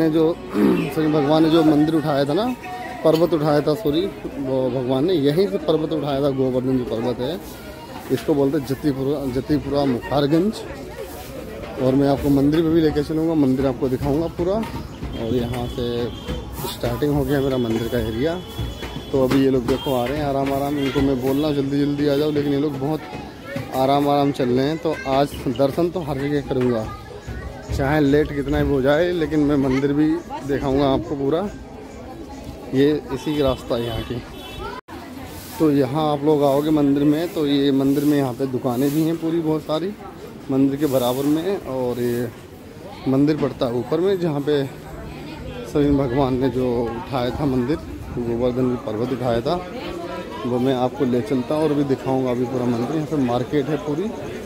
ने जो भगवान ने जो मंदिर उठाया था ना, पर्वत उठाया था, सॉरी, वो भगवान ने यहीं से पर्वत उठाया था। गोवर्धन जो पर्वत है इसको बोलते हैं जतीपुरा मुखारगंज। और मैं आपको मंदिर पे भी लेकर चलूँगा, मंदिर आपको दिखाऊंगा पूरा। और यहाँ से स्टार्टिंग हो गया मेरा मंदिर का एरिया। तो अभी ये लोग देखो आ रहे हैं आराम आराम। इनको मैं बोल रहा हूँ जल्दी जल्दी आ जाओ, लेकिन ये लोग बहुत आराम आराम चल रहे हैं। तो आज दर्शन तो हर जगह करूँगा, चाहे लेट कितना भी हो जाए, लेकिन मैं मंदिर भी दिखाऊंगा आपको पूरा। ये इसी की रास्ता है यहाँ की। तो यहाँ आप लोग आओगे मंदिर में, तो ये मंदिर में यहाँ पे दुकानें भी हैं पूरी बहुत सारी मंदिर के बराबर में। और ये मंदिर पड़ता है ऊपर में, जहाँ पे सभी भगवान ने जो उठाया था मंदिर, गोवर्धन पर्वत उठाया था, वो मैं आपको ले चलता हूँ और भी दिखाऊंगा अभी पूरा मंदिर। यहाँ पे मार्केट है पूरी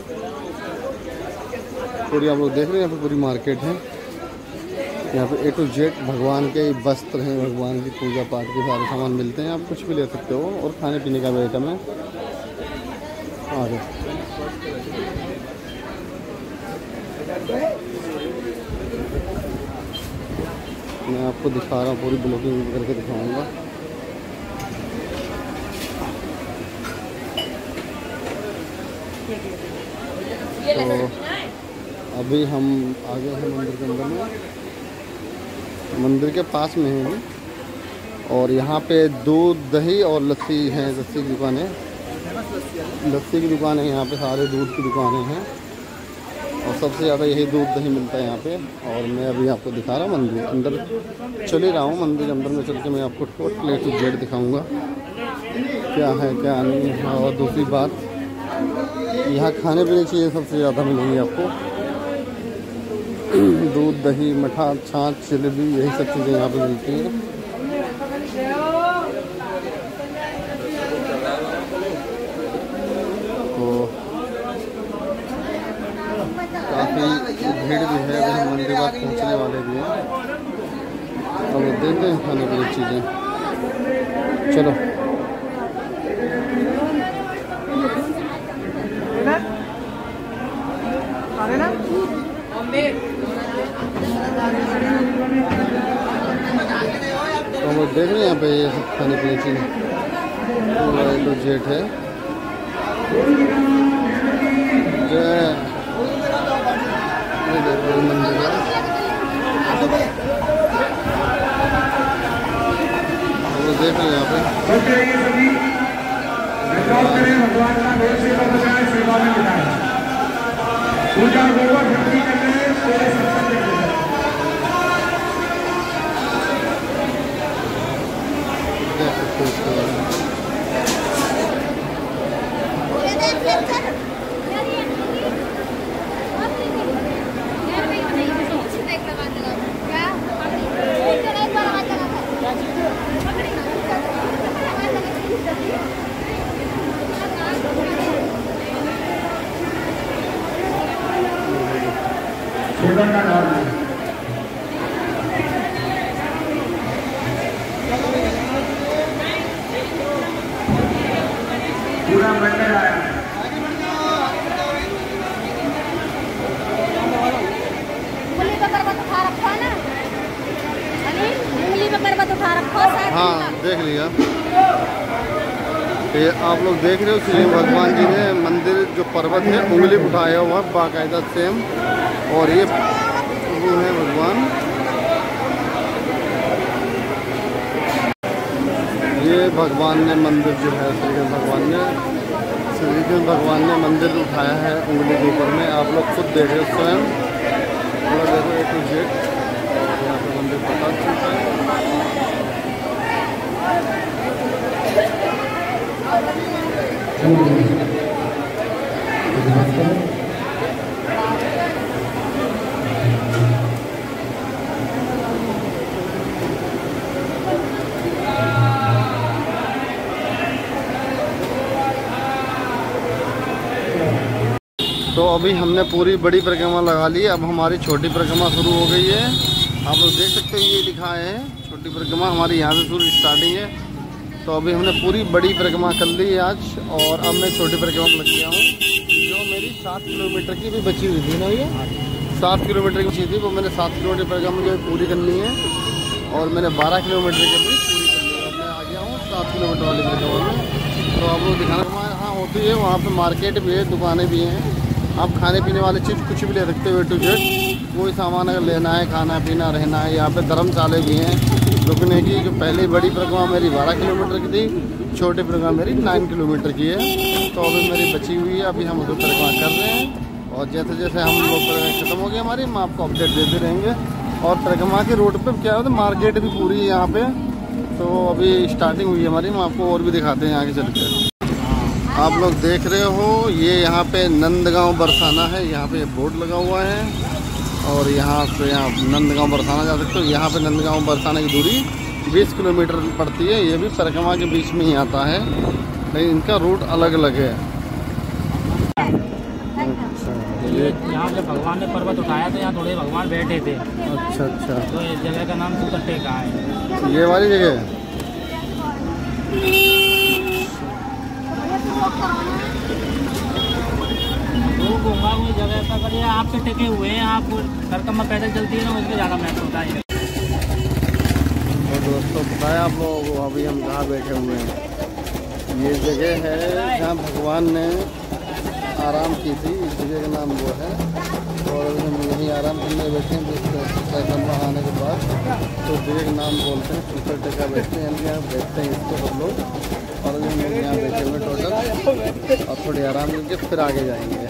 आप लोग देख रहे हैं। यहाँ पे पूरी मार्केट है। यहाँ पे A to Z भगवान के वस्त्र हैं, भगवान की पूजा पाठ के सारे सामान मिलते हैं। आप कुछ भी ले सकते हो, और खाने पीने का भी आइटम है। आ जाओ। मैं आपको दिखा रहा हूँ, पूरी ब्लॉगिंग करके दिखाऊंगा। तो अभी हम आगे हैं मंदिर के अंदर में, मंदिर के पास में हैं। और यहाँ पे दूध दही और लस्सी है, लस्सी की दुकान है, लस्सी की दुकान है। यहाँ पे सारे दूध की दुकानें हैं और सबसे ज़्यादा यही दूध दही मिलता है यहाँ पे। और मैं अभी आपको दिखा रहा हूँ मंदिर अंदर चले रहा हूँ। मंदिर अंदर में चल के मैं आपको टोटल A to Z दिखाऊँगा क्या है क्या नहीं है। और दूसरी बात, यहाँ खाने पीने की चीज़ें सबसे ज़्यादा मिलेंगी आपको, दूध दही मठा छाछ जलेबी, यही सब चीज़ें यहाँ पे मिलती हैं। तो काफ़ी भीड़ भी है, अभी हम मंदिर बाद पहुँचने वाले भी हैं। अब देखते हैं खाने पीने की चीज़ें, चलो। तो हम देख रहे हैं यहाँ पे ये सब खाने पीने की पूरा A to Z है। ये देखो मंदिर है, वो देख रहे हैं यहाँ पे। पूरा मंदिर आया। उंगली पे पर्वत उठा रखा ना, उंगली पे पर्वत उठा रखा। हाँ देख लिया। ये आप लोग देख रहे हो, श्री भगवान जी ने मंदिर जो पर्वत है उंगली उठाया हुआ बाकायदा सेम। और ये वो है भगवान, ये भगवान ने मंदिर जो है श्री कृष्ण भगवान ने मंदिर उठाया है उंगली के ऊपर में। आप लोग खुद देख रहे हो स्वयं, पूरा देखो A to Z। और यहाँ पे मंदिर पता चलता है। तो अभी हमने पूरी बड़ी परिक्रमा लगा ली, अब हमारी छोटी परिक्रमा शुरू हो गई है। आप लोग देख सकते हो, ये लिखा है छोटी परिक्रमा हमारी यहाँ से शुरू स्टार्टिंग है। तो अभी हमने पूरी बड़ी परिक्रमा कर ली है आज, और अब मैं छोटी परिक्रमा में लग गया हूँ, जो मेरी 7 किलोमीटर की भी बची हुई थी ना। ये 7 किलोमीटर की चीज़ थी, वो मैंने 7 किलोमीटर परिक्रमा मुझे पूरी करनी है और मैंने 12 किलोमीटर की भी पूरी कर ली है। मैं आ गया हूँ 7 किलोमीटर वाली परिक्रमा में। तो आप लोग दिखाना हाँ होती है, वहाँ पे मार्केट भी है, दुकानें भी हैं, आप खाने पीने वाली चीज़ कुछ भी ले सकते हो, A to Z कोई सामान अगर लेना है, खाना पीना रहना है। यहाँ पे धर्मशाले भी हैं रुकने की। जो पहली बड़ी परिक्रमा मेरी 12 किलोमीटर की थी, छोटी परिक्रमा मेरी 9 किलोमीटर की है। तो अभी मेरी बची हुई है, अभी हम उसको परिक्रमा कर रहे हैं और जैसे जैसे हम लोग खत्म हो गए हमारी, हम आपको अपडेट देते रहेंगे। और परिक्रमा के रोड पे क्या होता है, मार्केट भी पूरी है यहाँ पे। तो अभी स्टार्टिंग हुई है हमारी, हम आपको और भी दिखाते हैं आगे चल के। आप लोग देख रहे हो ये यहाँ पे नंदगांव बरसाना है, यहाँ पे बोर्ड लगा हुआ है और यहाँ से यहाँ नंदगांव बरसाना जा सकते हो। यहाँ पे नंदगांव बरसाना की दूरी 20 किलोमीटर पड़ती है। ये भी परिक्रमा के बीच में ही आता है, लेकिन इनका रूट अलग अलग है। ये यहाँ जब भगवान ने पर्वत उठाया तो यहाँ थोड़े भगवान बैठे थे। अच्छा अच्छा, तो इस जगह का नाम चूतटेका है। ये वाली जगह घूमा हुई जगह पर अगर ये आपसे टिके हुए हैं, आप परिक्रमा पैदल चलती है ना, उसमें ज़्यादा महत्व होता है। तो दोस्तों बताया आप लोगों को, अभी हम कहाँ बैठे हुए हैं। ये जगह है जहाँ भगवान ने आराम की थी, इस जगह का नाम वो है। और हम यहीं आराम करने बैठे हैं परिक्रमा आने के बाद। तो जगह का नाम बोलते हैं चूतटेका बैठते हैं, यहाँ बैठते हैं इसको सब लोग। और हम लोग यहाँ बैठे हुए टोटल, और थोड़ी आराम करके फिर आगे जाएंगे।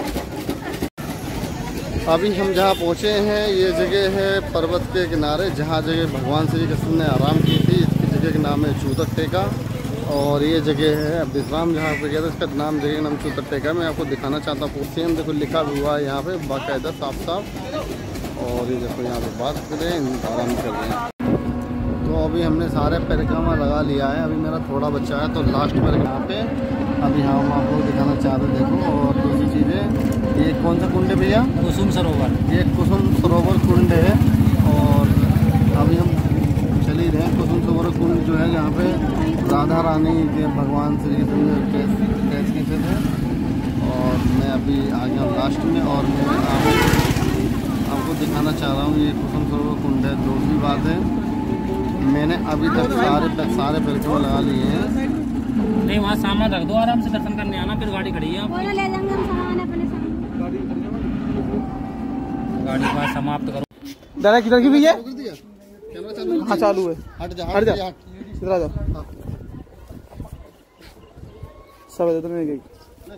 अभी हम जहाँ पहुँचे हैं ये जगह है पर्वत के किनारे, जहाँ जगह भगवान श्री कृष्ण ने आराम की थी। इसकी जगह का नाम है चूतटेका। और ये जगह है विश्राम, जहाँ पे गया था इसका नाम, जगह का नाम चूतटेका। मैं आपको दिखाना चाहता हूँ सेम, देखो लिखा भी हुआ है यहाँ पे बाकायदा साफ साफ। और ये देखो यहाँ पे बात करें, आराम कर रहे हैं। तो अभी हमने सारे परिक्रमा लगा लिया है, अभी मेरा थोड़ा बच्चा है तो लास्ट परिक्रमा पे अभी हम आपको दिखाना चाहते हैं। देखो और दूसरी चीज़ें, ये कौन सा कुंड है भैया? कुसुम सरोवर। ये कुसुम सरोवर कुंड है। और अभी हम चल ही रहे हैं कुसुम सरोवर कुंड जो है, जहाँ पे राधा रानी के भगवान श्री कृष्ण कैसे खींचे थे। और मैं अभी आ गया लास्ट में और मैं आपको दिखाना चाह रहा हूँ ये कुसुम सरोवर कुंड है। दूसरी बात है, मैंने अभी तक सारे परिक्रमा लगा लिए हैं। नहीं, वहाँ सामान रख दो, आराम से दर्शन करने आना, फिर गाड़ी खड़ी है। गाड़ी का समाप्त करो। दादा किधर की भैया? हाँ चालू है। हट जा इधर आ जाओ। सब इधर नहीं गई।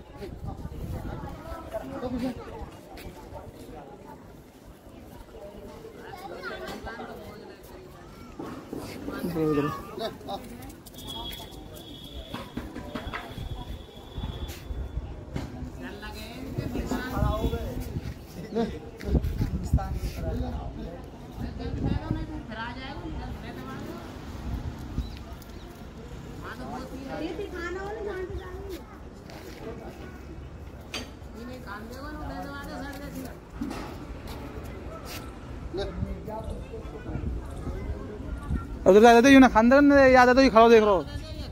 उधर जा रहे थे ना खानदान याद है तो ये खड़ा देख रहा हो।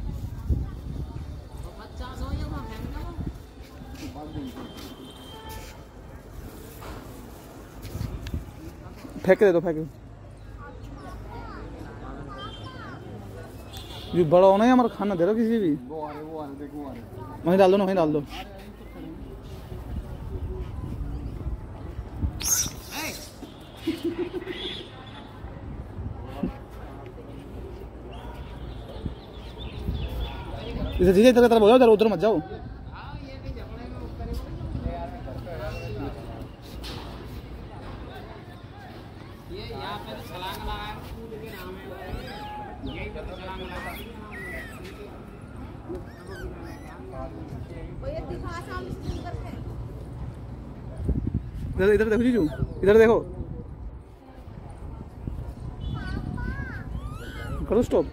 फेंक दे दो, फेंक जो बड़ा होना है हमारा खाना दे रहा किसी भी, वहीं डाल दो ना, वहीं डाल दो। इधर धीरे इधर तरफ हो जाओ, उधर मत जाओ। इधर इधर देखो जीजू, इधर देखो, करो स्टॉप।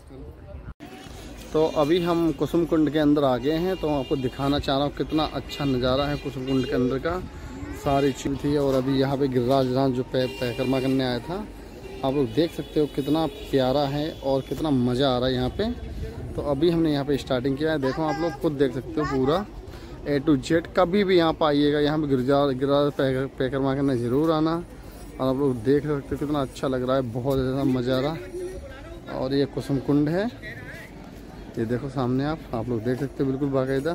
तो अभी हम कुसुम कुंड के अंदर आ गए हैं, तो आपको दिखाना चाह रहा हूँ कितना अच्छा नज़ारा है कुसुम कुंड के अंदर का। सारी चीज़ थी और अभी यहाँ पे गिरिराज राज जो परिक्रमा करने आया था, आप लोग देख सकते हो कितना प्यारा है और कितना मज़ा आ रहा है यहाँ पे। तो अभी हमने यहाँ पे स्टार्टिंग किया है, देखो आप लोग खुद देख सकते हो पूरा A to Z। कभी भी यहाँ पर आइएगा, यहाँ पे गिरजा पैकरमा करना ज़रूर आना। और आप लोग देख सकते हो कितना अच्छा लग रहा है, बहुत ज़्यादा मज़ा आ रहा। और ये कुसुम कुंड है, ये देखो सामने आप लोग देख सकते हो बिल्कुल बाकायदा।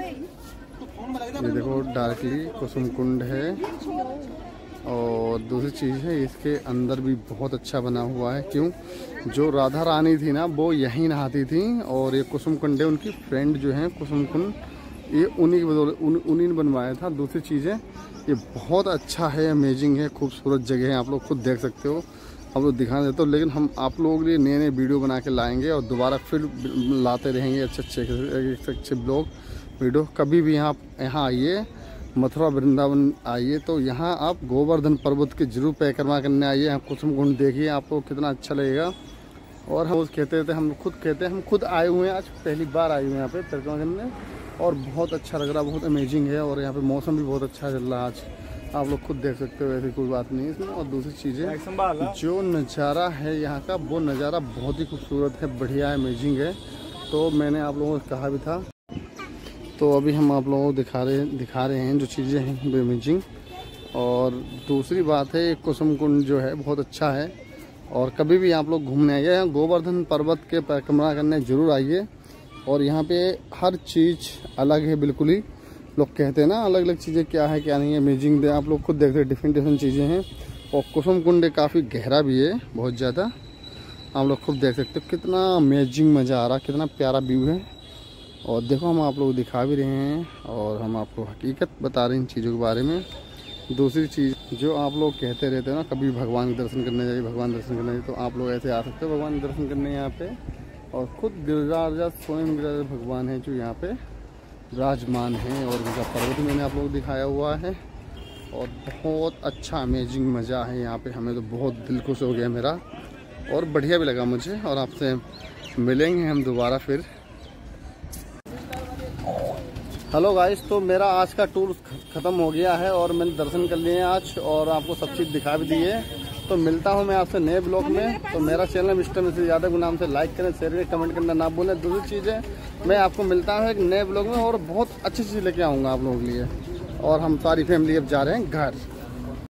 ये देखो डायरेक्टली कुसुम कुंड है। और दूसरी चीज़ है, इसके अंदर भी बहुत अच्छा बना हुआ है। क्यों, जो राधा रानी थी ना वो यहीं नहाती थी। और ये कुसुम कुंड है, उनकी फ्रेंड जो है कुसुम कुंड, ये उन्हीं ने बनवाया था। दूसरी चीज़ है, ये बहुत अच्छा है, अमेजिंग है, खूबसूरत जगह है। आप लोग खुद देख सकते हो, आप लोग दिखा देते हो। लेकिन हम आप लोगों के लिए नए नए वीडियो बना के लाएंगे और दोबारा फिर लाते रहेंगे अच्छे ब्लॉग वीडियो। कभी भी यहाँ आइए, मथुरा वृंदावन आइए तो यहाँ आप गोवर्धन पर्वत के जरूर परिक्रमा करने आइए। यहाँ कुसुम कुंड देखिए, आपको कितना अच्छा लगेगा। और हम कहते थे, हम खुद कहते हैं, हम खुद आए हुए हैं, आज पहली बार आए हुए हैं यहाँ पे परिक्रमा करने। और बहुत अच्छा लग रहा है, बहुत अमेजिंग है। और यहाँ पे मौसम भी बहुत अच्छा चल रहा है आज, आप लोग खुद देख सकते हो, ऐसी कोई बात नहीं है इसमें। और दूसरी चीज़ें, जो नज़ारा है यहाँ का, वो नज़ारा बहुत ही खूबसूरत है, बढ़िया है, अमेजिंग है। तो मैंने आप लोगों को कहा भी था। तो अभी हम आप लोगों को दिखा रहे हैं जो चीज़ें हैं अमेजिंग। और दूसरी बात है, कुसुम कुंड जो है बहुत अच्छा है। और कभी भी आप लोग घूमने आइए, यहाँ गोवर्धन पर्वत के परिक्रमा करने ज़रूर आइए। और यहाँ पे हर चीज़ अलग है बिल्कुल ही। लोग कहते हैं ना अलग अलग चीज़ें क्या है क्या नहीं है, अमेजिंग दे। आप लोग खुद देखते हैं, डिफरेंट चीज़ें हैं। और कुसुम कुंड काफ़ी गहरा भी है, बहुत ज़्यादा। आप लोग खुद देख सकते हो कितना अमेजिंग मज़ा आ रहा, कितना प्यारा व्यू है। और देखो हम आप लोग दिखा भी रहे हैं और हम आपको हकीकत बता रहे हैं इन चीज़ों के बारे में। दूसरी चीज़, जो आप लोग कहते रहते हैं ना कभी भगवान के दर्शन करने जाइए, भगवान दर्शन करने जाइए, तो आप लोग ऐसे आ सकते हो भगवान के दर्शन करने यहाँ पे। और खुद गिरिराज स्वयं गिरिराज भगवान है जो यहाँ पे विराजमान है। और उनका पर्वत मैंने आप लोग को दिखाया हुआ है। और बहुत अच्छा अमेजिंग मज़ा है यहाँ पे, हमें तो बहुत दिल खुश हो गया मेरा, और बढ़िया भी लगा मुझे। और आपसे मिलेंगे हम दोबारा फिर। हेलो गाइस, तो मेरा आज का टूर ख़त्म हो गया है और मैंने दर्शन कर लिए हैं आज, और आपको सब चीज़ दिखा भी दी है। तो मिलता हूं मैं आपसे नए ब्लॉग में। तो मेरा चैनल मिस्टर मिसेस यादव के नाम से लाइक करें, शेयर करें, कमेंट करना ना भूलें। दूसरी चीज़ है, मैं आपको मिलता हूं एक नए ब्लॉग में और बहुत अच्छी चीज़ लेके आऊँगा आप लोगों के लिए। और हम सारी फैमिली अब जा रहे हैं घर।